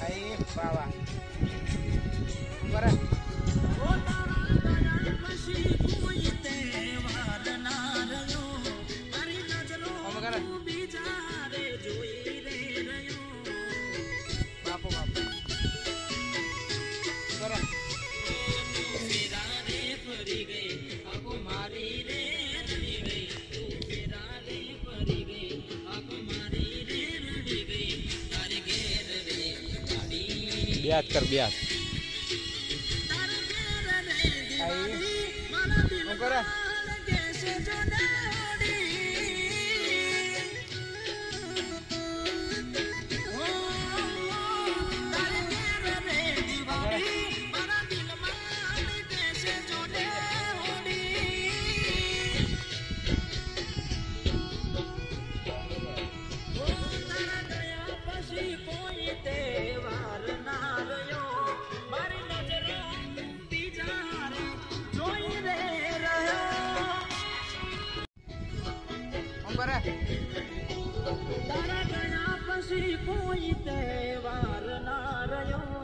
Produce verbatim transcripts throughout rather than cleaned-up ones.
Ahí, bawa. Bara. Om kara. Maafo maafo. Bara. Biat कर biat. Ahí. Om kara. Bara. તારા ગયા પછી કોઈ તહેવાર ના રહ્યો.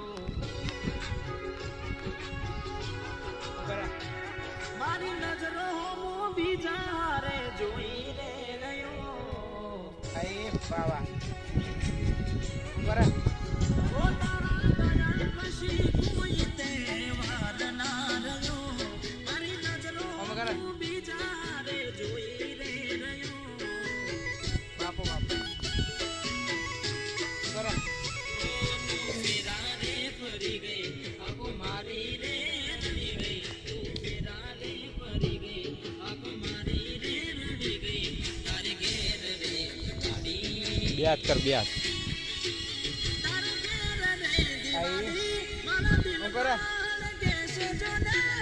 Bara. મારી નજરો હું બીજા રે જોઈ રે રહ્યો. Ahí, bawa. Bara. ઓ તારા ગયા પછી કોઈ તહેવાર ના રહ્યો. મારી નજરો Om kara. હું બીજા રે જોઈ રે રહ્યો. Maafo maafo. Bara. ફેરા રે ફરી ગઈ આખો મારી રે રડી ગઈ. તું ફેરા રે ફરી ગઈ આખો મારી રે રડી ગઈ. તારે ઘેર રે ગાડી. Biat कर biat. તારે ઘેર રે Ahí. મારા દિલ Om kara. માં કેસે જોને